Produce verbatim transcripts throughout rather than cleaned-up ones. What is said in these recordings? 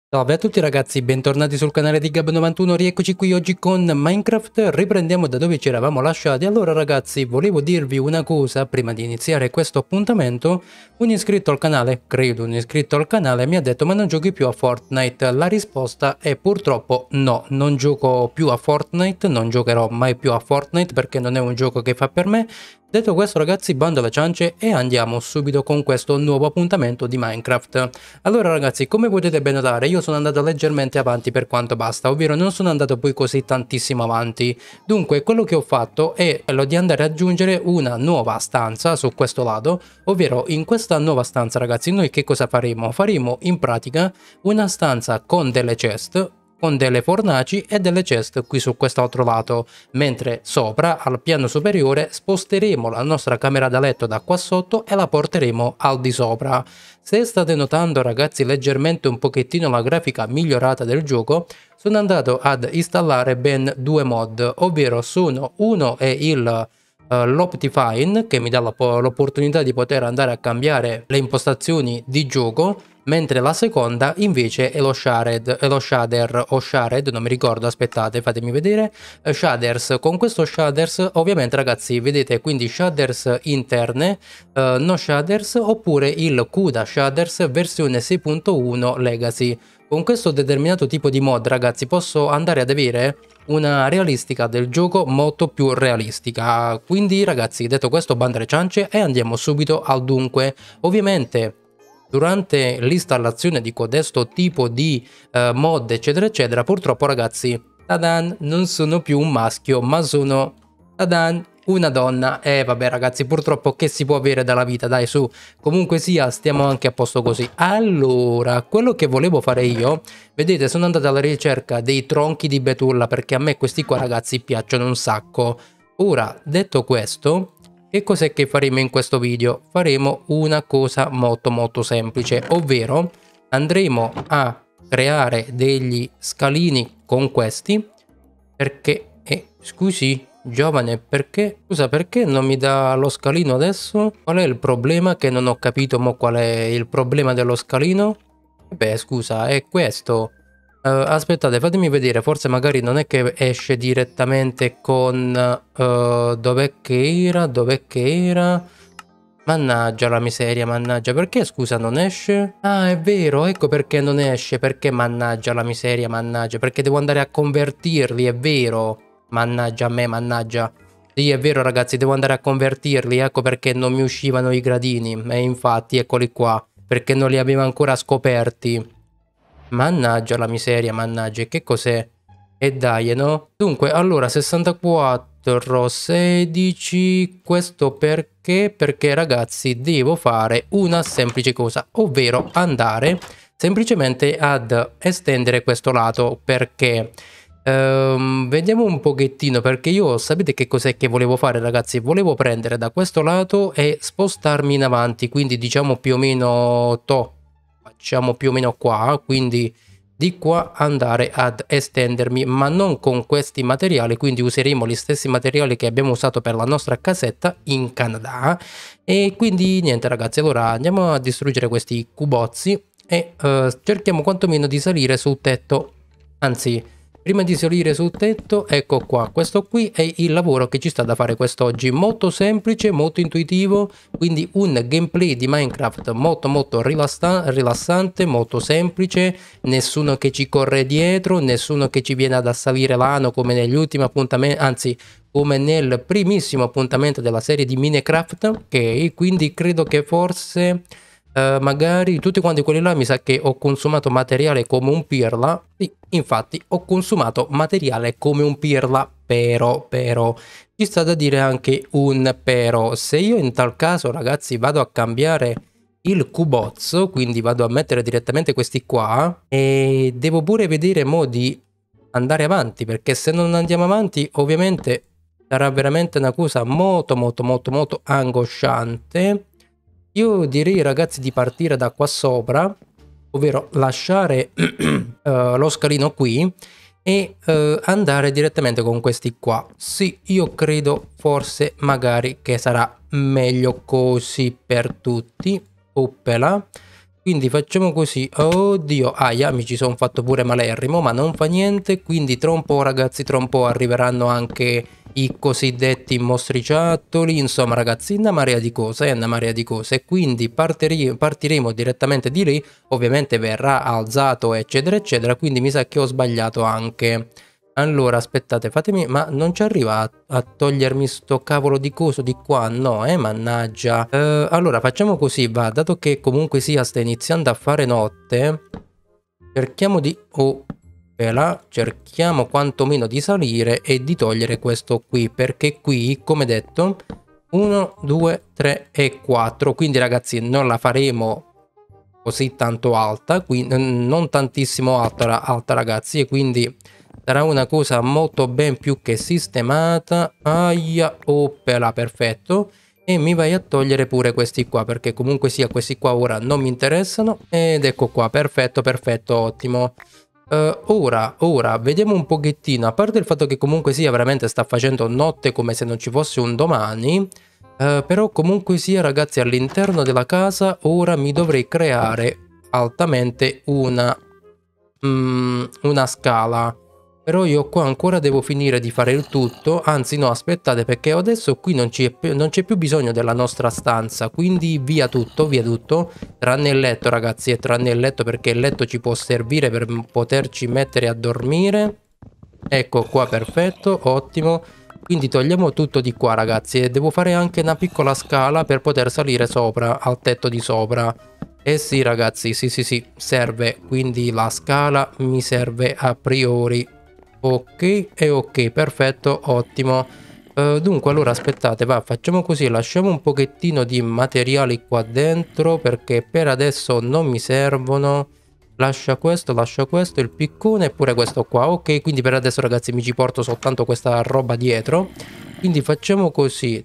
Salve a tutti ragazzi, bentornati sul canale di Gab novantuno, rieccoci qui oggi con Minecraft, riprendiamo da dove ci eravamo lasciati. Allora ragazzi, volevo dirvi una cosa prima di iniziare questo appuntamento. Un iscritto al canale, credo un iscritto al canale, mi ha detto: ma non giochi più a Fortnite? La risposta è purtroppo no, non gioco più a Fortnite, non giocherò mai più a Fortnite perché non è un gioco che fa per me. Detto questo ragazzi, bando alle ciance e andiamo subito con questo nuovo appuntamento di Minecraft. Allora ragazzi, come potete ben notare, io sono andato leggermente avanti per quanto basta, ovvero non sono andato poi così tantissimo avanti. Dunque, quello che ho fatto è quello di andare ad aggiungere una nuova stanza su questo lato, ovvero in questa nuova stanza ragazzi, noi che cosa faremo? Faremo in pratica una stanza con delle chest, con delle fornaci e delle chest qui su quest'altro lato, mentre sopra al piano superiore sposteremo la nostra camera da letto da qua sotto e la porteremo al di sopra. Se state notando ragazzi leggermente un pochettino la grafica migliorata del gioco, sono andato ad installare ben due mod, ovvero sono uno è il Uh, l'Optifine, che mi dà l'opportunità di poter andare a cambiare le impostazioni di gioco, mentre la seconda invece è lo Shared, è lo Shader o Shared, non mi ricordo, aspettate, fatemi vedere, uh, Shaders. Con questo Shaders ovviamente ragazzi vedete quindi Shaders interne, uh, no Shaders, oppure il CUDA Shaders versione sei punto uno Legacy. Con questo determinato tipo di mod ragazzi posso andare ad avere una realistica del gioco molto più realistica. Quindi ragazzi, detto questo, bando alle ciance e andiamo subito al dunque. Ovviamente durante l'installazione di codesto tipo di uh, mod eccetera eccetera, purtroppo ragazzi, tadan, non sono più un maschio ma sono tadan, una donna. E eh, vabbè ragazzi, purtroppo che si può avere dalla vita, dai su. Comunque sia, stiamo anche a posto così. Allora, quello che volevo fare io, vedete, sono andato alla ricerca dei tronchi di betulla perché a me questi qua ragazzi piacciono un sacco. Ora, detto questo, che cos'è che faremo in questo video? Faremo una cosa molto molto semplice, ovvero andremo a creare degli scalini con questi, perché, eh, scusi, giovane, perché, scusa, perché non mi dà lo scalino adesso? Qual è il problema? Che non ho capito mo qual è il problema dello scalino? Beh, scusa, è questo. Uh, aspettate, fatemi vedere, forse magari non è che esce direttamente con... Uh, dov'è che era? Dov'è che era? Mannaggia la miseria, mannaggia, perché scusa non esce? Ah, è vero, ecco perché non esce, perché mannaggia la miseria, mannaggia, perché devo andare a convertirli, è vero. Mannaggia a me, mannaggia. Sì, è vero ragazzi, devo andare a convertirli, ecco perché non mi uscivano i gradini. E infatti, eccoli qua, perché non li avevo ancora scoperti. Mannaggia la miseria, mannaggia, che cos'è? E dai, no? Dunque, allora, sessantaquattro, sedici, questo perché? Perché ragazzi, devo fare una semplice cosa, ovvero andare semplicemente ad estendere questo lato, perché... Um, vediamo un pochettino, perché io sapete che cos'è che volevo fare ragazzi? Volevo prendere da questo lato e spostarmi in avanti, quindi diciamo più o meno to, facciamo più o meno qua, quindi di qua andare ad estendermi, ma non con questi materiali, quindi useremo gli stessi materiali che abbiamo usato per la nostra casetta in Canada. E quindi niente ragazzi, allora andiamo a distruggere questi cubozzi e uh, cerchiamo quantomeno di salire sul tetto, anzi... Prima di salire sul tetto, ecco qua, questo qui è il lavoro che ci sta da fare quest'oggi, molto semplice, molto intuitivo, quindi un gameplay di Minecraft molto molto rilassante, molto semplice, nessuno che ci corre dietro, nessuno che ci viene ad assalire l'ano come negli ultimi appuntamenti, anzi come nel primissimo appuntamento della serie di Minecraft, ok, quindi credo che forse... Uh, magari tutti quanti quelli là mi sa che ho consumato materiale come un pirla. Sì, infatti ho consumato materiale come un pirla, però però ci sta da dire anche un però. Se io in tal caso ragazzi vado a cambiare il cubozzo, quindi vado a mettere direttamente questi qua, e devo pure vedere modi andare avanti, perché se non andiamo avanti ovviamente sarà veramente una cosa molto molto molto molto angosciante. Io direi ragazzi di partire da qua sopra, ovvero lasciare uh, lo scalino qui e uh, andare direttamente con questi qua. Sì, io credo forse magari che sarà meglio così per tutti. Oppela. Quindi facciamo così. Oddio, aia, mi ci sono fatto pure malerrimo, ma non fa niente. Quindi tra un po', ragazzi, tra un po' arriveranno anche i cosiddetti mostriciattoli. Insomma, ragazzi, una marea di cose, è una marea di cose. Quindi partire, partiremo direttamente di lì. Ovviamente verrà alzato, eccetera, eccetera. Quindi mi sa che ho sbagliato anche. Allora, aspettate, fatemi... Ma non ci arriva a, a togliermi sto cavolo di coso di qua? No, eh, mannaggia. Eh, allora, facciamo così, va. Dato che comunque sia sta iniziando a fare notte, cerchiamo di... Oh, là, cerchiamo quantomeno di salire e di togliere questo qui. Perché qui, come detto, uno, due, tre e quattro. Quindi, ragazzi, non la faremo così tanto alta. Quindi, non tantissimo alta, alta ragazzi, e quindi... sarà una cosa molto ben più che sistemata. Aia, oppela, perfetto. E mi vai a togliere pure questi qua, perché comunque sia questi qua ora non mi interessano. Ed ecco qua, perfetto, perfetto, ottimo. Uh, ora, ora, vediamo un pochettino, a parte il fatto che comunque sia veramente sta facendo notte come se non ci fosse un domani. Uh, però comunque sia, ragazzi, all'interno della casa ora mi dovrei creare altamente una, mm, una scala. Però io qua ancora devo finire di fare il tutto. Anzi no, aspettate, perché adesso qui non c'è più, non c'è più bisogno della nostra stanza. Quindi via tutto, via tutto. Tranne il letto, ragazzi, e tranne il letto, perché il letto ci può servire per poterci mettere a dormire. Ecco qua, perfetto, ottimo. Quindi togliamo tutto di qua, ragazzi. E devo fare anche una piccola scala per poter salire sopra, al tetto di sopra. Eh sì, ragazzi, sì sì sì, serve. Quindi la scala mi serve a priori. Ok, e ok, perfetto, ottimo. Uh, dunque, allora aspettate, va, facciamo così, lasciamo un pochettino di materiali qua dentro, perché per adesso non mi servono. Lascia questo, lascia questo, il piccone e pure questo qua. Ok, quindi per adesso, ragazzi, mi ci porto soltanto questa roba dietro. Quindi facciamo così.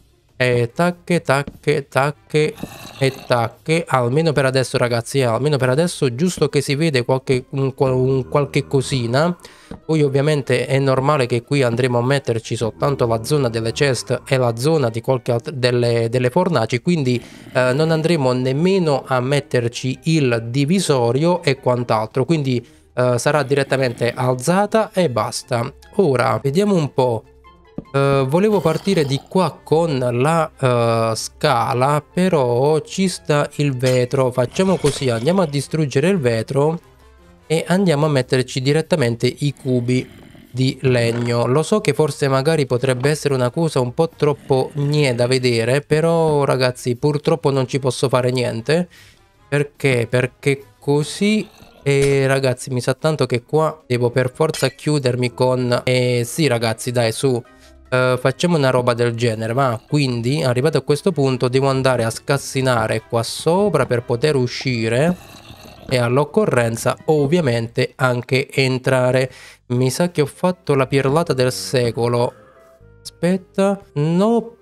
E tacche, tacche, tacche e tacche. Almeno per adesso, ragazzi, eh, almeno per adesso, giusto che si vede qualche, un, un, qualche cosina. Poi ovviamente è normale che qui andremo a metterci soltanto la zona delle chest e la zona di qualche altra, delle, delle fornaci. Quindi eh, non andremo nemmeno a metterci il divisorio e quant'altro. Quindi eh, sarà direttamente alzata e basta. Ora vediamo un po'. Uh, volevo partire di qua con la uh, scala, però ci sta il vetro. Facciamo così, andiamo a distruggere il vetro e andiamo a metterci direttamente i cubi di legno. Lo so che forse magari potrebbe essere una cosa un po' troppo gnè da vedere, però ragazzi purtroppo non ci posso fare niente. Perché? Perché così... E ragazzi, mi sa tanto che qua devo per forza chiudermi con... Eh sì, ragazzi, dai, su. Uh, facciamo una roba del genere, ma quindi arrivato a questo punto devo andare a scassinare qua sopra per poter uscire e all'occorrenza ovviamente anche entrare. Mi sa che ho fatto la pirlata del secolo. Aspetta, no,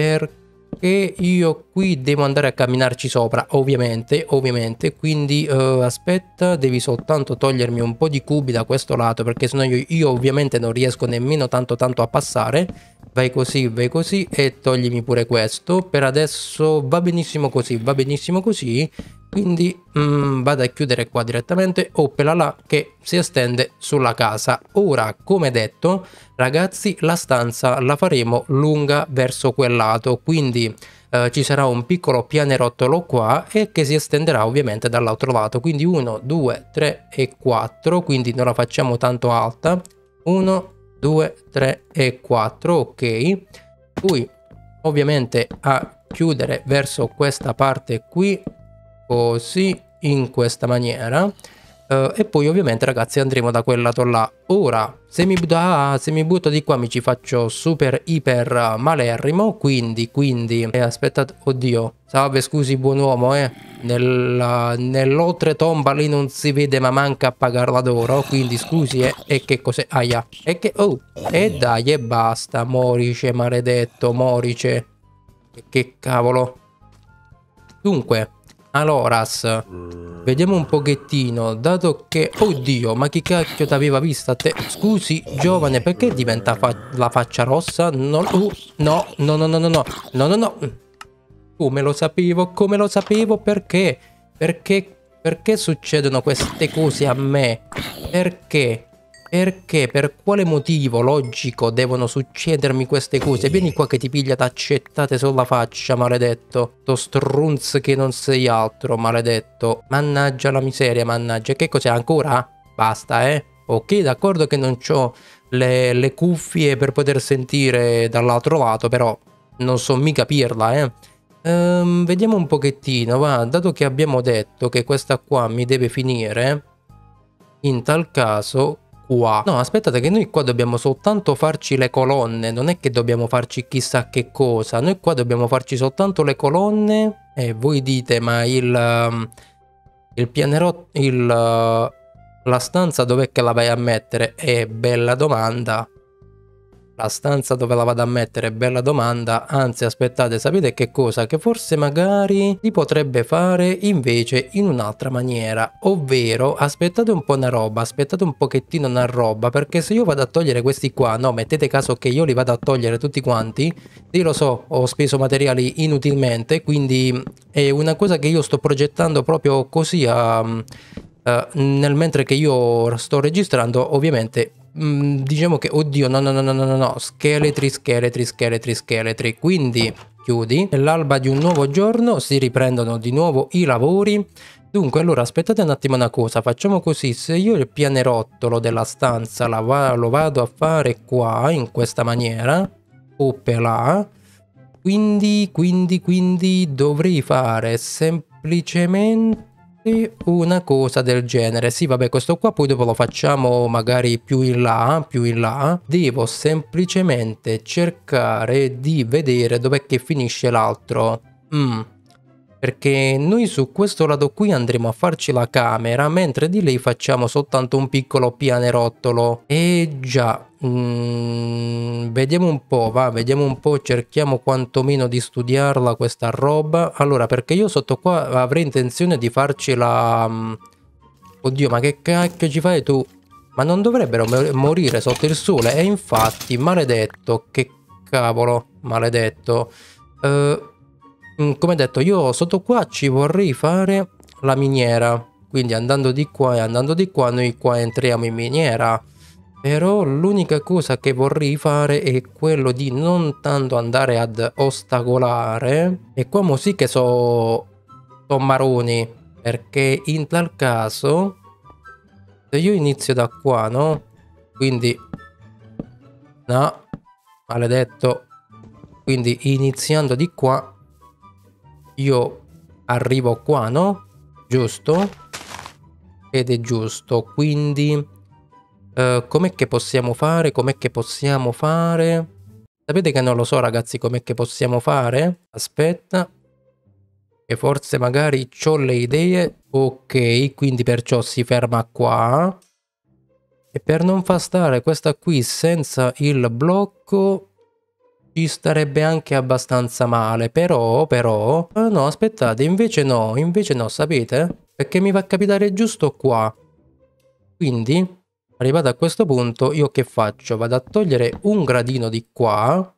perché io qui devo andare a camminarci sopra, ovviamente, ovviamente, quindi uh, aspetta, devi soltanto togliermi un po' di cubi da questo lato, perché sennò io, io ovviamente non riesco nemmeno tanto tanto a passare. Vai così, vai così e toglimi pure questo. Per adesso va benissimo così, va benissimo così. Quindi mm, vado a chiudere qua direttamente. Oppela là che si estende sulla casa. Ora, come detto, ragazzi, la stanza la faremo lunga verso quel lato. Quindi eh, ci sarà un piccolo pianerottolo qua e che si estenderà ovviamente dall'altro lato. Quindi uno, due, tre e quattro. Quindi non la facciamo tanto alta. uno, due, tre e quattro. Ok. Poi ovviamente a chiudere verso questa parte qui. Così, in questa maniera. Uh, e poi ovviamente, ragazzi, andremo da quel lato là. Ora, se mi, ah, se mi butto di qua mi ci faccio super iper malerrimo. Quindi, quindi eh, aspettate, oddio, salve, scusi buon uomo, eh Nella, nell'oltretomba lì non si vede ma manca a pagarla d'oro. Quindi scusi, eh, e che cos'è? Aia, e che, oh, e dai, e basta, morice maledetto, morice. Che cavolo. Dunque, allora, vediamo un pochettino, dato che... Oddio, ma chi cacchio t'aveva vista te? Scusi, giovane, perché diventa fa la faccia rossa? No, uh, no, no, no, no, no, no, no, no, no. Come lo sapevo, come lo sapevo, perché? Perché, perché succedono queste cose a me? Perché? Perché? Per quale motivo logico devono succedermi queste cose? Vieni qua che ti piglia d'accettate sulla faccia, maledetto. To strunz che non sei altro, maledetto. Mannaggia la miseria, mannaggia. Che cos'è ancora? Basta, eh? Ok, d'accordo che non ho le, le cuffie per poter sentire dall'altro lato, però non so mica capirla, eh? Ehm, vediamo un pochettino, va. Dato che abbiamo detto che questa qua mi deve finire, in tal caso... qua. No, aspettate che noi qua dobbiamo soltanto farci le colonne, non è che dobbiamo farci chissà che cosa, noi qua dobbiamo farci soltanto le colonne e voi dite ma il, um, il pianerotto, il, uh, la stanza dov'è che la vai a mettere? È bella domanda. La stanza dove la vado a mettere, bella domanda, anzi aspettate, sapete che cosa? Che forse magari si potrebbe fare invece in un'altra maniera, ovvero aspettate un po' una roba, aspettate un pochettino una roba, perché se io vado a togliere questi qua, no, mettete caso che io li vado a togliere tutti quanti, sì lo so, ho speso materiali inutilmente, quindi è una cosa che io sto progettando proprio così a... Uh, nel mentre che io sto registrando, ovviamente mh, diciamo che oddio no no no no no no scheletri scheletri scheletri scheletri, quindi chiudi. Nell'alba di un nuovo giorno si riprendono di nuovo i lavori. Dunque allora aspettate un attimo una cosa, facciamo così: se io il pianerottolo della stanza la va lo vado a fare qua in questa maniera o per là, quindi quindi quindi dovrei fare semplicemente una cosa del genere. Sì, vabbè, questo qua poi dopo lo facciamo magari più in là, più in là. Devo semplicemente cercare di vedere dov'è che finisce l'altro. Mm. Perché noi su questo lato qui andremo a farci la camera, mentre di lei facciamo soltanto un piccolo pianerottolo. E già, mm, vediamo un po', va, vediamo un po', cerchiamo quantomeno di studiarla questa roba. Allora, perché io sotto qua avrei intenzione di farci la... Oddio, ma che cacchio ci fai tu? Ma non dovrebbero morire sotto il sole? E infatti, maledetto, che cavolo, maledetto. Eh... Come detto, io sotto qua ci vorrei fare la miniera, quindi andando di qua e andando di qua noi qua entriamo in miniera, però l'unica cosa che vorrei fare è quello di non tanto andare ad ostacolare, e qua mo sì che so, so maroni, perché in tal caso se io inizio da qua, no? Quindi no, maledetto, quindi iniziando di qua io arrivo qua, no? Giusto? Ed è giusto, quindi uh, com'è che possiamo fare? Com'è che possiamo fare? Sapete che non lo so ragazzi, com'è che possiamo fare? Aspetta, che forse magari ho le idee. Ok, quindi perciò si ferma qua. E per non far stare questa qui senza il blocco ci starebbe anche abbastanza male, però, però, ah no, aspettate, invece no, invece no, sapete? Perché mi va a capitare giusto qua. Quindi, arrivato a questo punto, io che faccio? Vado a togliere un gradino di qua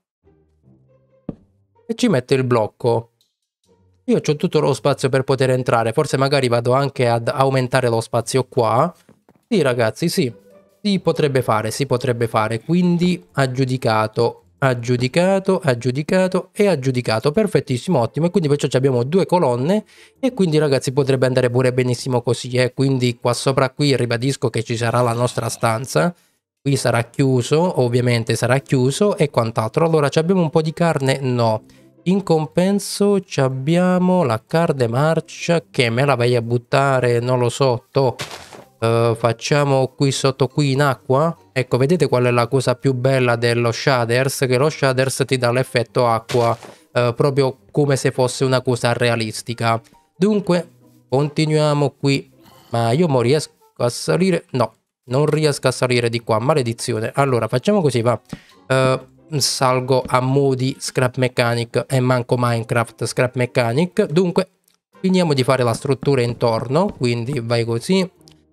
e ci metto il blocco. Io ho tutto lo spazio per poter entrare, forse magari vado anche ad aumentare lo spazio qua. Sì, ragazzi, sì, si potrebbe fare, si potrebbe fare, quindi aggiudicato. Aggiudicato, aggiudicato e aggiudicato, perfettissimo, ottimo. E quindi perciò abbiamo due colonne e quindi ragazzi potrebbe andare pure benissimo così, eh. Quindi qua sopra qui ribadisco che ci sarà la nostra stanza, qui sarà chiuso, ovviamente sarà chiuso e quant'altro. Allora abbiamo un po' di carne? No. In compenso abbiamo la carne marcia che me la vai a buttare, non lo so, to. Uh, facciamo qui sotto qui in acqua. Ecco, vedete qual è la cosa più bella dello shaders? Che lo shaders ti dà l'effetto acqua, uh, proprio come se fosse una cosa realistica. Dunque continuiamo qui, ma io mo riesco a salire? No, non riesco a salire di qua, maledizione. Allora facciamo così, va. Uh, salgo a modi scrap mechanic e manco Minecraft scrap mechanic. Dunque finiamo di fare la struttura intorno, quindi vai così.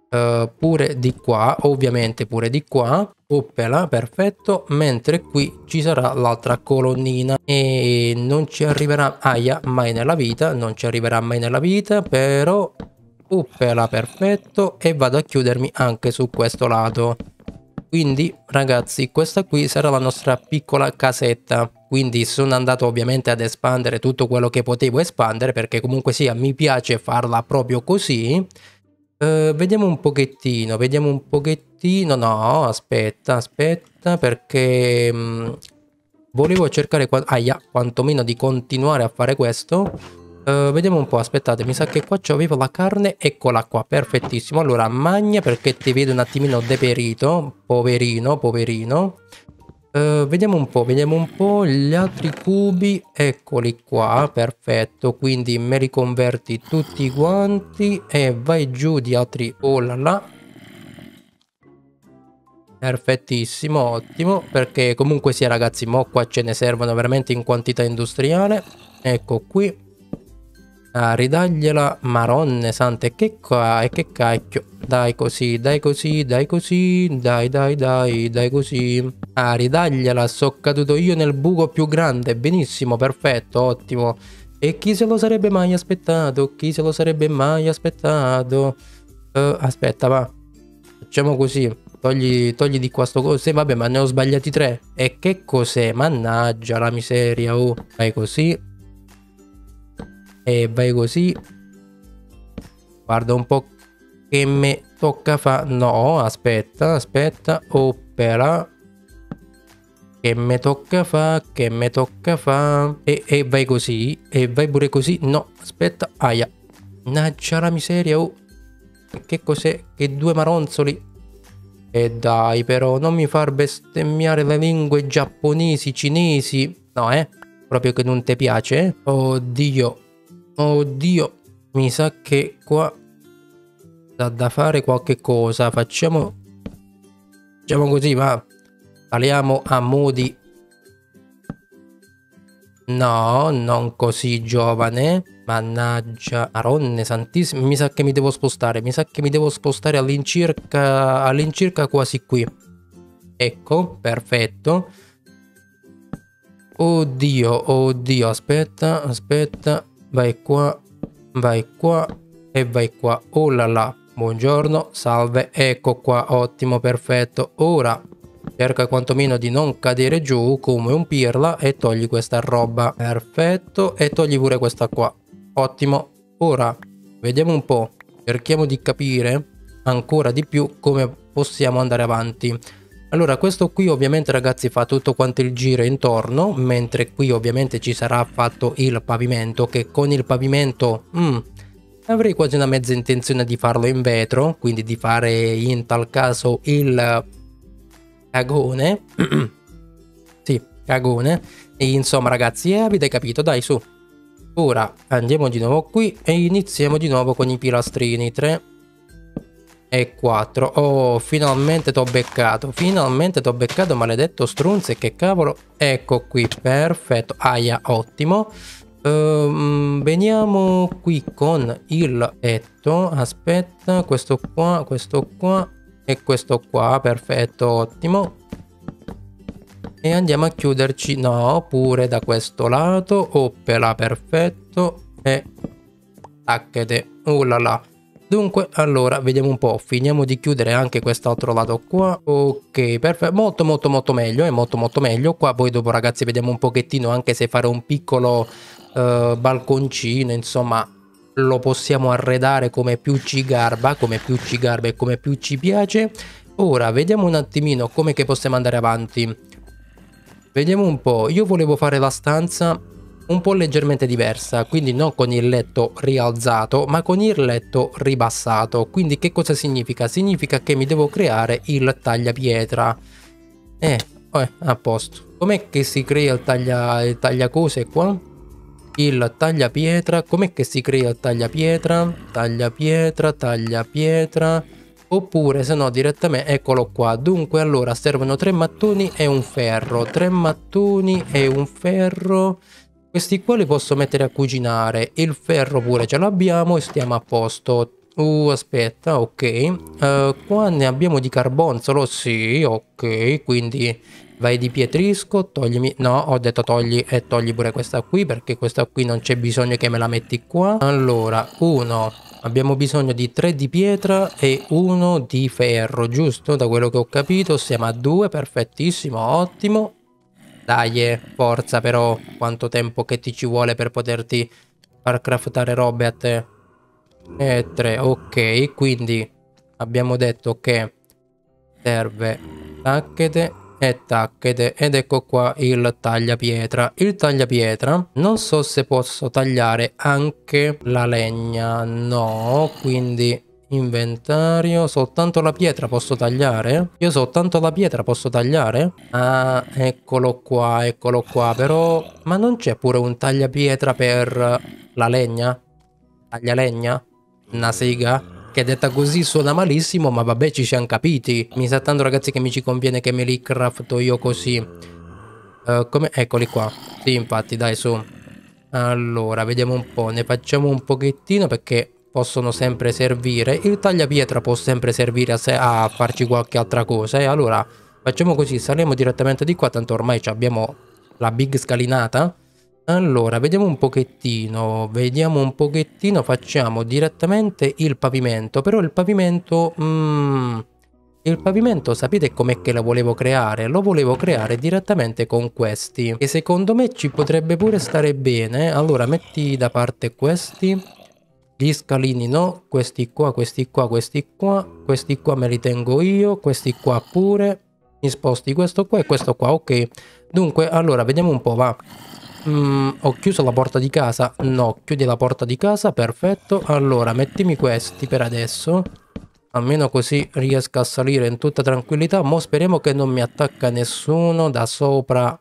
uh, pure di qua, ovviamente pure di qua. Oppela, perfetto, mentre qui ci sarà l'altra colonnina e non ci arriverà, aia, mai nella vita, non ci arriverà mai nella vita, però oppela, perfetto, e vado a chiudermi anche su questo lato. Quindi ragazzi, questa qui sarà la nostra piccola casetta. Quindi sono andato ovviamente ad espandere tutto quello che potevo espandere, perché comunque sia mi piace farla proprio così. Uh, vediamo un pochettino, vediamo un pochettino, no, aspetta, aspetta, perché mh, volevo cercare, qua aia, quantomeno di continuare a fare questo. Uh, vediamo un po', aspettate, mi sa che qua c'avevo la carne, eccola qua, perfettissimo. Allora, magna perché ti vedo un attimino deperito, poverino, poverino. Uh, vediamo un po', vediamo un po' gli altri cubi, eccoli qua, perfetto, quindi me li converti tutti quanti e vai giù di altri, oh là là, perfettissimo, ottimo, perché comunque sia ragazzi, mo qua ce ne servono veramente in quantità industriale, ecco qui. Ah, ridagliela, maronne sante, che qua e che cacchio. Dai così, dai così, dai così, dai dai dai, dai così. Ah, ridagliela, so caduto io nel buco più grande, benissimo, perfetto, ottimo. E chi se lo sarebbe mai aspettato? Chi se lo sarebbe mai aspettato? Uh, aspetta, va. Facciamo così, togli, togli di qua sto coso, vabbè, ma ne ho sbagliati tre. E che cos'è? Mannaggia la miseria, oh. Vai così. E vai così. Guarda un po' che me tocca fa. No, aspetta, aspetta. Opera. Che me tocca fa. Che me tocca fa. E, e vai così. E vai pure così. No, aspetta. Aia. Naccia la miseria. Oh. Che cos'è? Che due maronzoli. E dai però, non mi far bestemmiare le lingue giapponesi, cinesi. No, eh. Proprio che non ti piace, eh. Oddio. Oddio, mi sa che qua da, da fare qualche cosa. Facciamo, facciamo così, va. Saliamo a modi. No, non così giovane. Mannaggia, maronne santissime. Mi sa che mi devo spostare. Mi sa che mi devo spostare all'incirca, all'incirca quasi qui. Ecco, perfetto. Oddio, oddio, aspetta, aspetta. Vai qua, vai qua e vai qua. Oh là là, buongiorno, salve, ecco qua, ottimo, perfetto. Ora cerca quantomeno di non cadere giù come un pirla e togli questa roba. Perfetto, e togli pure questa qua. Ottimo. Ora vediamo un po', cerchiamo di capire ancora di più come possiamo andare avanti. Allora, questo qui ovviamente ragazzi fa tutto quanto il giro intorno, mentre qui ovviamente ci sarà fatto il pavimento, che con il pavimento mm, avrei quasi una mezza intenzione di farlo in vetro, quindi di fare in tal caso il cagone. Sì, cagone. E insomma ragazzi, eh, avete capito, dai su. Ora andiamo di nuovo qui e iniziamo di nuovo con i pilastrini. tre e quattro. Oh, finalmente t'ho beccato. Finalmente t'ho beccato, maledetto strunze. Che cavolo. Ecco qui, perfetto. Aia, ottimo. Uh, veniamo qui con il letto. Aspetta, questo qua, questo qua e questo qua. Perfetto, ottimo. E andiamo a chiuderci. No, pure da questo lato. Oppela, perfetto. E tacchete. Uh là là. Dunque, allora, vediamo un po', finiamo di chiudere anche quest'altro lato qua. Ok, perfetto, molto molto molto meglio, è molto molto meglio. Qua poi dopo ragazzi vediamo un pochettino anche se fare un piccolo uh, balconcino, insomma, lo possiamo arredare come più ci garba, come più ci garba e come più ci piace. Ora, vediamo un attimino come che possiamo andare avanti. Vediamo un po', io volevo fare la stanza un po' leggermente diversa, quindi non con il letto rialzato ma con il letto ribassato. Quindi che cosa significa? Significa che mi devo creare il tagliapietra. Eh, eh a posto. Com'è che si crea il taglia il tagliacose qua? Il tagliapietra, com'è che si crea il tagliapietra? Tagliapietra, tagliapietra. Oppure se no direttamente, eccolo qua. Dunque allora servono tre mattoni e un ferro. Tre mattoni e un ferro. Questi qua li posso mettere a cucinare. Il ferro pure ce l'abbiamo e stiamo a posto. Uh, aspetta, ok. Uh, qua ne abbiamo di carbonzolo, sì, ok. Quindi vai di pietrisco, toglimi... No, ho detto togli e togli pure questa qui, perché questa qui non c'è bisogno che me la metti qua. Allora, uno. Abbiamo bisogno di tre di pietra e uno di ferro, giusto? Da quello che ho capito siamo a due, perfettissimo, ottimo. Dai, forza però, quanto tempo che ti ci vuole per poterti far craftare robe a te? E tre, ok, quindi abbiamo detto che serve tacchete e tacchete ed ecco qua il tagliapietra. Il tagliapietra non so se posso tagliare anche la legna, no, quindi inventario, soltanto la pietra posso tagliare? Io soltanto la pietra posso tagliare? Ah, eccolo qua, eccolo qua, però ma non c'è pure un tagliapietra per la legna? Taglia legna? Una sega? Che detta così suona malissimo, ma vabbè, ci siamo capiti. Mi sa tanto, ragazzi, che mi ci conviene che me li crafto io così. Uh, come... Eccoli qua. Sì, infatti, dai, su. Allora, vediamo un po'. Ne facciamo un pochettino perché possono sempre servire. Il tagliapietra può sempre servire a, se a farci qualche altra cosa. E allora, facciamo così. Saliamo direttamente di qua, tanto ormai abbiamo la big scalinata. Allora, vediamo un pochettino, vediamo un pochettino, facciamo direttamente il pavimento, però il pavimento, mm, il pavimento sapete com'è che lo volevo creare? Lo volevo creare direttamente con questi, che secondo me ci potrebbe pure stare bene. Allora, metti da parte questi, gli scalini no, questi qua, questi qua, questi qua, questi qua me li tengo io, questi qua pure, mi sposti questo qua e questo qua, ok. Dunque, allora, vediamo un po', va. Mm, ho chiuso la porta di casa? No, chiudi la porta di casa, perfetto. Allora, mettimi questi per adesso. Almeno così riesco a salire in tutta tranquillità. Mo' speriamo che non mi attacca nessuno da sopra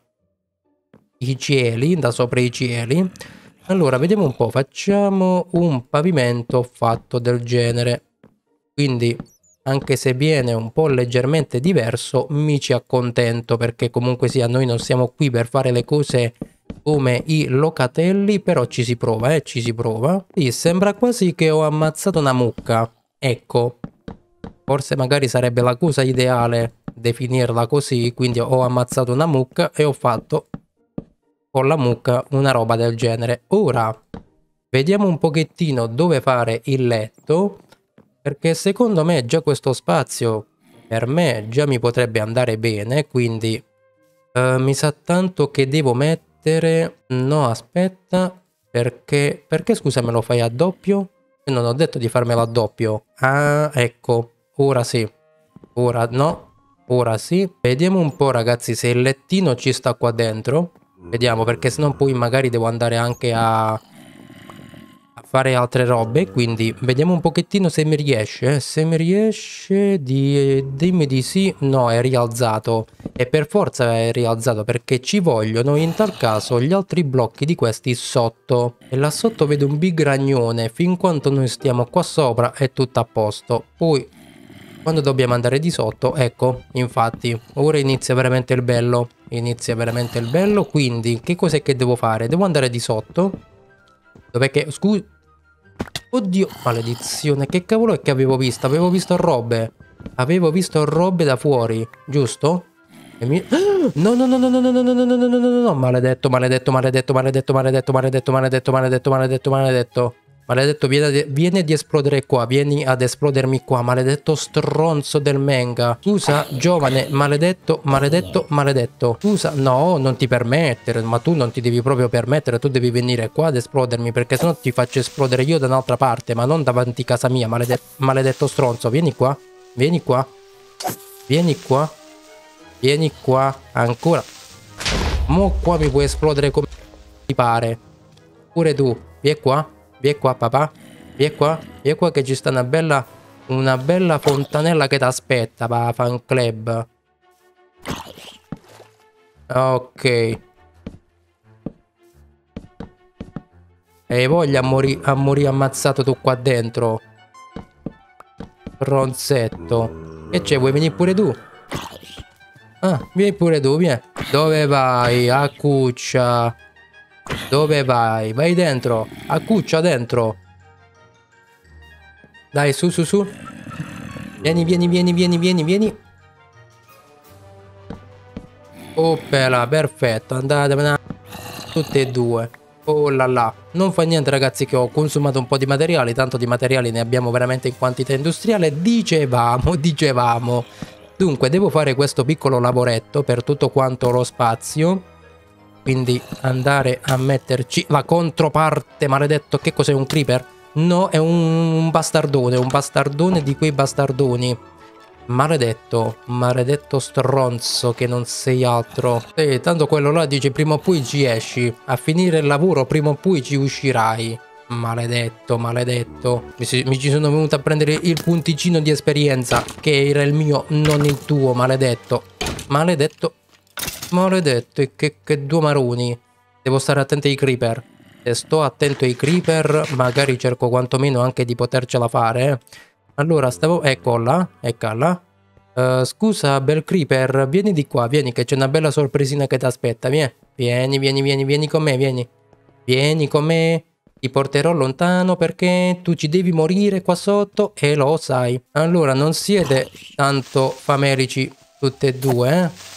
i cieli, da sopra i cieli. Allora, vediamo un po', facciamo un pavimento fatto del genere. Quindi, anche se viene un po' leggermente diverso, mi ci accontento, perché comunque sia, noi non siamo qui per fare le cose come i locatelli, però ci si prova, eh, ci si prova. Sì, sembra quasi che ho ammazzato una mucca. Ecco, forse magari sarebbe la cosa ideale definirla così, quindi ho ammazzato una mucca e ho fatto con la mucca una roba del genere. Ora, vediamo un pochettino dove fare il letto, perché secondo me già questo spazio per me già mi potrebbe andare bene, quindi eh, mi sa tanto che devo mettere... No, aspetta, perché... Perché scusa me lo fai a doppio? Io non ho detto di farmelo a doppio. Ah, ecco, ora sì. Ora no, ora sì. Vediamo un po', ragazzi, se il lettino ci sta qua dentro. Vediamo, perché sennò poi magari devo andare anche a... fare altre robe, quindi vediamo un pochettino se mi riesce. Se mi riesce, di... dimmi di sì. No, è rialzato, e per forza è rialzato perché ci vogliono in tal caso gli altri blocchi di questi sotto, e là sotto vedo un big ragnone. Fin quanto noi stiamo qua sopra è tutto a posto, poi quando dobbiamo andare di sotto, ecco, infatti ora inizia veramente il bello, inizia veramente il bello. Quindi che cos'è che devo fare? Devo andare di sotto. Dov'è che... scusi... Oddio, maledizione, che cavolo è che avevo visto? Avevo visto robe. Avevo visto robe da fuori, giusto? E mi... No, no, no, no, no, no, no, no, no, no, no, no, no, no, maledetto, maledetto, maledetto, maledetto, maledetto, maledetto, maledetto, maledetto, maledetto, maledetto. Maledetto, viene, vieni ad esplodere qua, vieni ad esplodermi qua, maledetto stronzo del manga. Scusa, giovane, maledetto, maledetto, maledetto. Scusa, no, non ti permettere, ma tu non ti devi proprio permettere, tu devi venire qua ad esplodermi, perché sennò ti faccio esplodere io da un'altra parte, ma non davanti a casa mia, maledetto, maledetto stronzo. Vieni qua, vieni qua, vieni qua, vieni qua, ancora. Mo qua mi puoi esplodere come ti pare. Pure tu, vieni qua. Vieni qua papà, vieni qua, vieni qua che ci sta una bella, una bella fontanella che ti aspetta, pa, fan club. Ok. E voglia a morire a morì ammazzato tu qua dentro. Ronzetto. E c'è, vuoi venire pure tu? Ah, vieni pure tu, vieni. Dove vai, a cuccia? Dove vai? Vai dentro. A cuccia dentro. Dai, su, su, su. Vieni, vieni, vieni, vieni, vieni, vieni. Oppela, perfetto. Andatevene tutte e due. Oh là là. Non fa niente ragazzi che ho consumato un po' di materiali. Tanto di materiali ne abbiamo veramente in quantità industriale. Dicevamo, dicevamo. Dunque, devo fare questo piccolo lavoretto per tutto quanto lo spazio. Quindi andare a metterci la controparte, maledetto. Che cos'è, un creeper? No, è un bastardone, un bastardone di quei bastardoni. Maledetto, maledetto stronzo che non sei altro. E tanto quello là dice prima o poi ci esci. A finire il lavoro prima o poi ci uscirai. Maledetto, maledetto. Mi, si, mi ci sono venuto a prendere il punticino di esperienza, che era il mio, non il tuo, maledetto. Maledetto. Maledetto, e che, che due maroni. Devo stare attento ai creeper. Se sto attento ai creeper, magari cerco quantomeno anche di potercela fare. Eh. Allora, stavo... Eccola, eccola. Uh, scusa, bel creeper, vieni di qua, vieni che c'è una bella sorpresina che ti aspetta. Vieni, vieni, vieni, vieni, vieni con me, vieni. Vieni con me. Ti porterò lontano perché tu ci devi morire qua sotto e lo sai. Allora, non siete tanto famelici tutte e due, eh?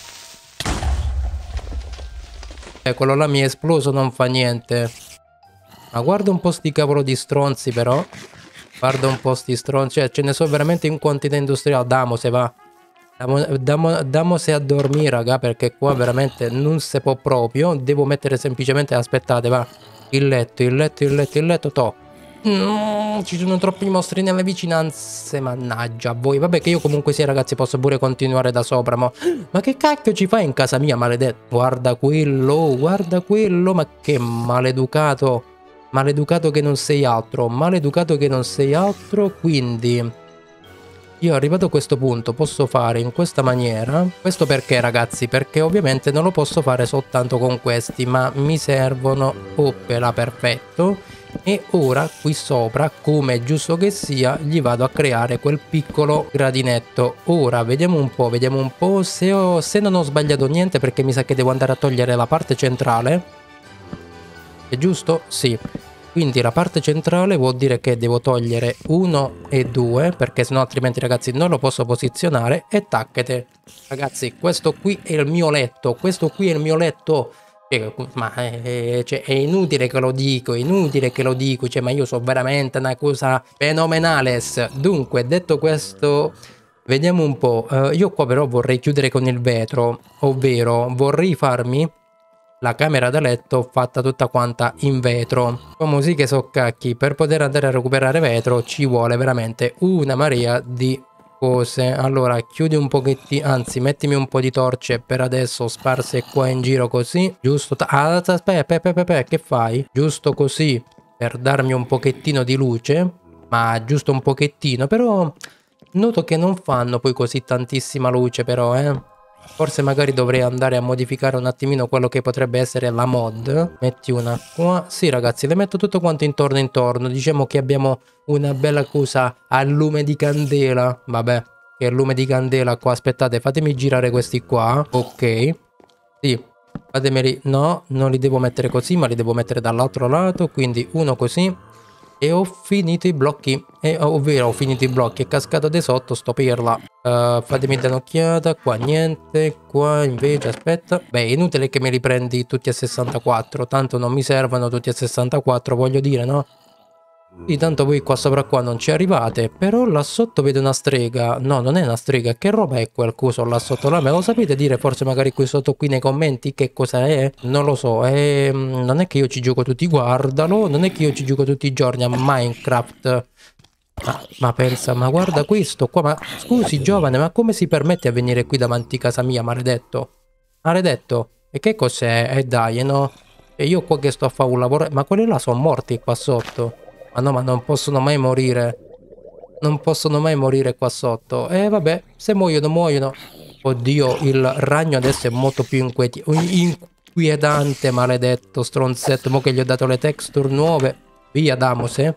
Eh, quello là mi è esploso, non fa niente. Ma guarda un po' sti cavolo di stronzi però. Guarda un po' sti stronzi. Cioè, ce ne sono veramente in quantità industriale. Damo se va. Damo, damo, damo se a dormire, raga. Perché qua veramente non si può proprio. Devo mettere semplicemente... Aspettate, va. Il letto, il letto, il letto, il letto. To. No, ci sono troppi mostri nelle vicinanze. Mannaggia a voi. Vabbè che io comunque sia ragazzi posso pure continuare da sopra. Ma, ma che cacchio ci fai in casa mia, maledetto? Guarda quello, guarda quello. Ma che maleducato. Maleducato che non sei altro. Maleducato che non sei altro. Quindi io arrivato a questo punto posso fare in questa maniera. Questo perché ragazzi? Perché ovviamente non lo posso fare soltanto con questi, ma mi servono. Oppela, perfetto. E ora qui sopra, come è giusto che sia, gli vado a creare quel piccolo gradinetto. Ora vediamo un po', vediamo un po' se, ho, se non ho sbagliato niente, perché mi sa che devo andare a togliere la parte centrale. È giusto? Sì. Quindi la parte centrale vuol dire che devo togliere uno e due, perché sennò altrimenti ragazzi non lo posso posizionare. E tacchete. Ragazzi, questo qui è il mio letto, questo qui è il mio letto. Ma è, cioè, è inutile che lo dico, è inutile che lo dico, cioè, ma io so veramente una cosa fenomenale. Dunque, detto questo, vediamo un po'. Uh, io qua però vorrei chiudere con il vetro, ovvero vorrei farmi la camera da letto fatta tutta quanta in vetro. Come sì che so cacchi, per poter andare a recuperare vetro ci vuole veramente una marea di cose. Allora chiudi un pochettino, anzi mettimi un po' di torce per adesso sparse qua in giro così, giusto. Ah, aspetta, aspetta, aspetta, che fai? Giusto così per darmi un pochettino di luce, ma giusto un pochettino, però noto che non fanno poi così tantissima luce però, eh. Forse magari dovrei andare a modificare un attimino quello che potrebbe essere la mod. Metti una qua. Sì ragazzi, le metto tutto quanto intorno intorno. Diciamo che abbiamo una bella cosa a lume di candela. Vabbè, che lume di candela qua. Aspettate, fatemi girare questi qua. Ok. Sì, fatemeli. No, non li devo mettere così, ma li devo mettere dall'altro lato. Quindi uno così. E ho finito i blocchi, e, ovvero ho finito i blocchi, è cascato di sotto, sto pirla. Uh, fatemi dare un'occhiata, qua niente, qua invece aspetta. Beh, è inutile che me li prendi tutti a sessantaquattro, tanto non mi servono tutti a sessantaquattro, voglio dire, no? Sì, tanto voi qua sopra qua non ci arrivate, però là sotto vedo una strega. No, non è una strega, che roba è quel coso là sotto là? Me lo sapete dire forse magari qui sotto qui nei commenti che cosa è? Non lo so, è... non è che io ci gioco tutti, guardalo, non è che io ci gioco tutti i giorni a Minecraft. Ma, ma pensa, ma guarda questo qua, ma scusi giovane, ma come si permette a venire qui davanti a casa mia, maledetto? Maledetto? E che cos'è? E eh dai, no? E io qua che sto a fare un lavoro, ma quelli là sono morti qua sotto. Ma no, ma non possono mai morire. Non possono mai morire qua sotto. E eh, vabbè, se muoiono, muoiono. Oddio, il ragno adesso è molto più inquieti inquietante, maledetto stronzetto. Mo che gli ho dato le texture nuove. Via, damose.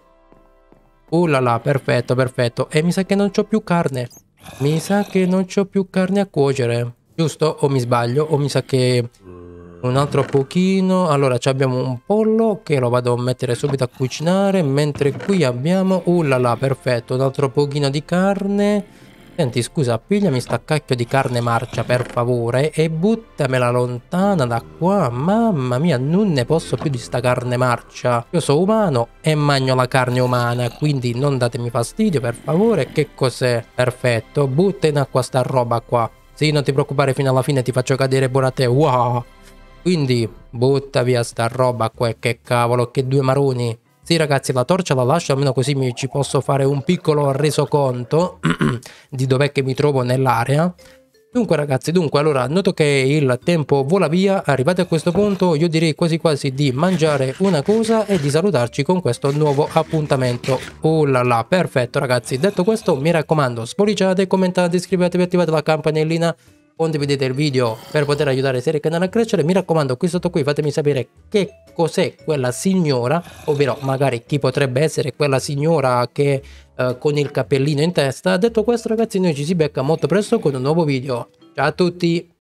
Uh là là, perfetto, perfetto. E mi sa che non c'ho più carne. Mi sa che non c'ho più carne a cuocere. Giusto? O mi sbaglio? O mi sa che... un altro pochino. Allora ci abbiamo un pollo che lo vado a mettere subito a cucinare, mentre qui abbiamo, ullala, perfetto, un altro pochino di carne. Senti, scusa, pigliami sta cacchio di carne marcia per favore e buttamela lontana da qua. Mamma mia, non ne posso più di sta carne marcia. Io sono umano e mangio la carne umana, quindi non datemi fastidio per favore. Che cos'è? Perfetto, butta in acqua sta roba qua. Sì, non ti preoccupare, fino alla fine ti faccio cadere pure a te. Wow! Quindi butta via sta roba qua, e che cavolo, che due maroni. Sì ragazzi, la torcia la lascio, almeno così mi ci posso fare un piccolo resoconto di dov'è che mi trovo nell'area. Dunque ragazzi, dunque allora, noto che il tempo vola via, arrivati a questo punto io direi quasi quasi di mangiare una cosa e di salutarci con questo nuovo appuntamento. Oh là là, perfetto ragazzi, detto questo mi raccomando, spolliciate, commentate, iscrivetevi, attivate la campanellina, condividete il video per poter aiutare il canale a crescere. Mi raccomando, qui sotto qui fatemi sapere che cos'è quella signora, ovvero magari chi potrebbe essere quella signora che eh, con il cappellino in testa. Detto questo ragazzi, noi ci si becca molto presto con un nuovo video. Ciao a tutti!